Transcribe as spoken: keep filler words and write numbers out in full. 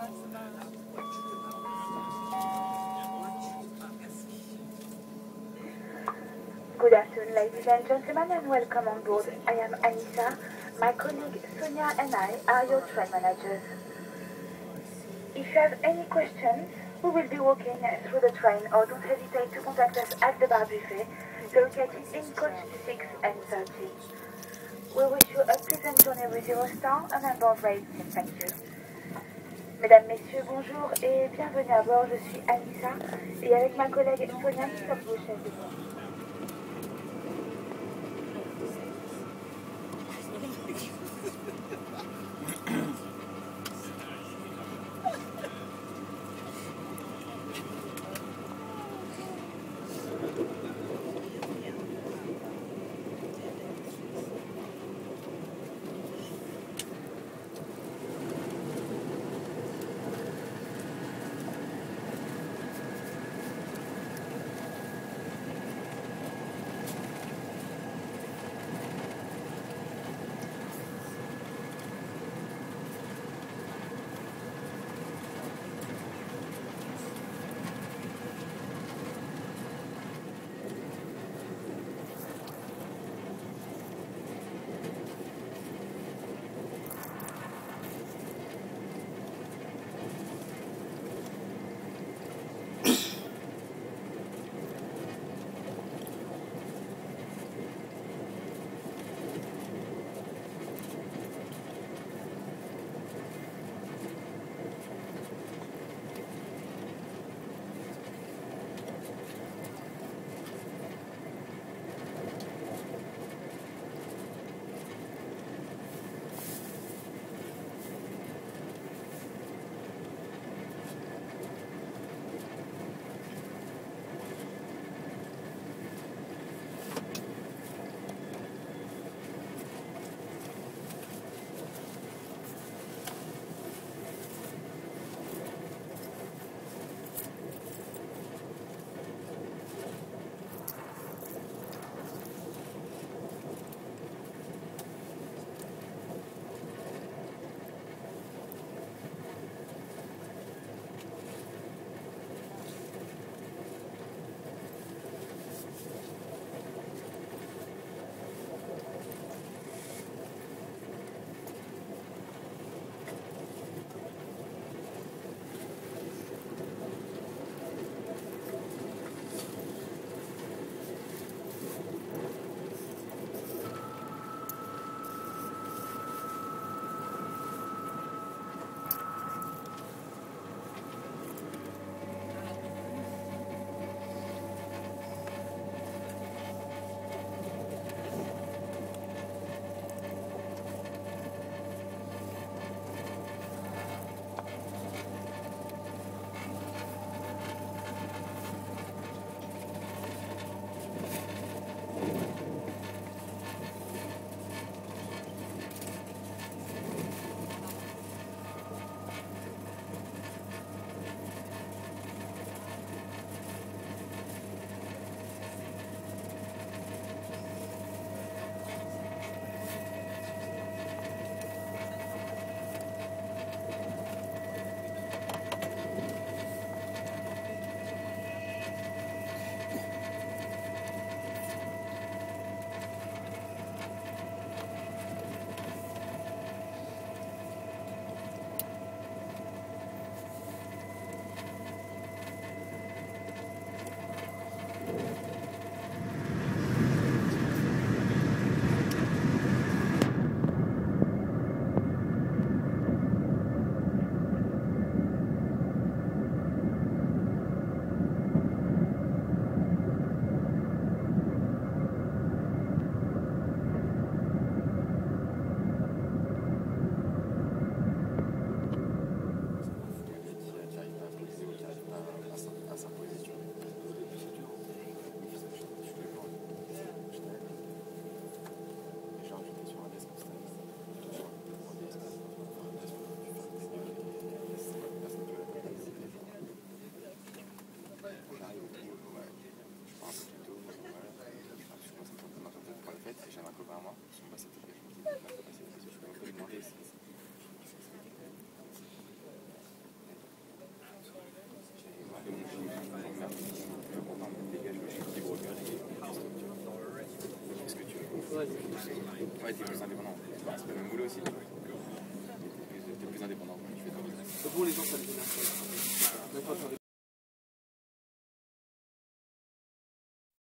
Good afternoon, ladies and gentlemen, and welcome on board. I am Anissa. My colleague Sonia and I are your train managers. If you have any questions, we will be walking through the train, or don't hesitate to contact us at the bar buffet, located in coach six and thirty. We wish you a pleasant journey with Eurostar and a board race. Thank you. Mesdames, Messieurs, bonjour et bienvenue à bord. Je suis Anissa et avec ma collègue Sonia, nous sommes vos chefs de bord. Ouais, Ouais, t'es plus indépendant. Bah, c'est pas le même boulot aussi. T'es plus, t'es plus indépendant. Tu fais ton business. pour les gens, ça me dit.